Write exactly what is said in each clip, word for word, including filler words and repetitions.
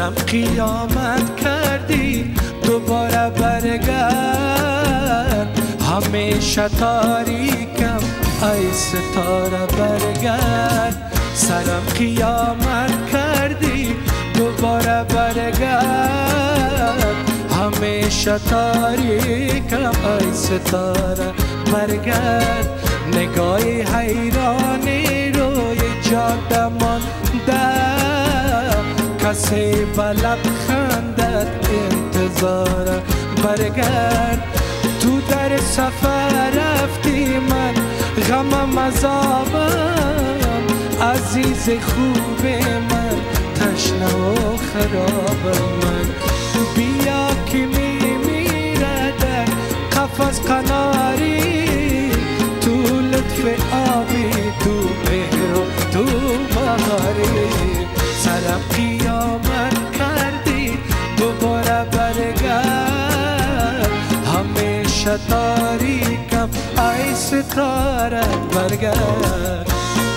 سرم قیامت کردی دوباره برگرد، همیشه تاریکم ای ستاره برگرد. سرم قیامت کردی دوباره برگرد، همیشه تاریکم ای ستاره برگرد. نگاهی حیرانی روی جاده مانده، کسی به لبخندت انتظار برگرد. تو در سفر رفتی من غمم عذابم، عزیز خوب من تشنه و خراب من. بیا که میمیره در قفس قناری، تو لطف آبی تو مهر و تو بهاری. سرم قیامت کردی دوباره برگرد، همیشه تاریکم ای ستاره برگرد.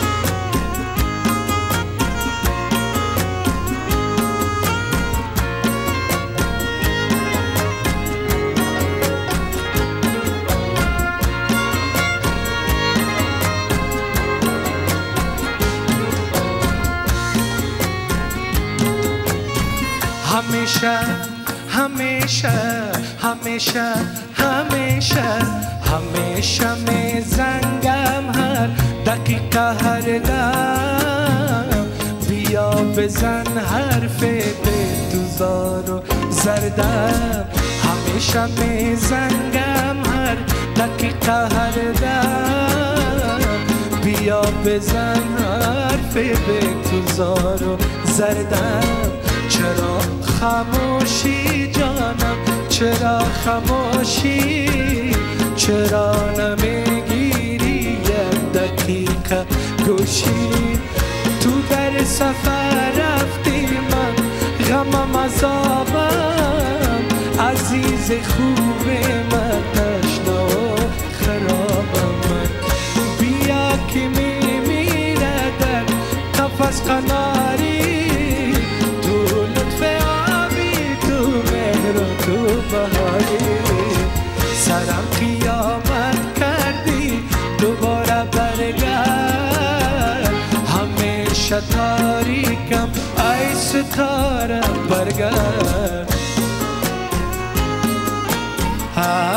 همیشه همیشه همیشه همیشه همیشه می زنگم هر دقیقه هر دم، بیا بزن حرف به دوزار و زردم. همیشه می زنگم هر دقیقه هر دم، بیا بزن حرف به دوزار و زردم. چرا خاموشی جانم چرا خاموشی، چرا نمیگیری یک دقیقه گوشی. تو در سفر رفتی من غمم عذابم، عزیز خوب من تشنه و خرابم من. بیا که میمیره در قفس قناری، سرم قیامت کردی دوباره برگرد، همیشه تاریکم ای ستاره برگرد.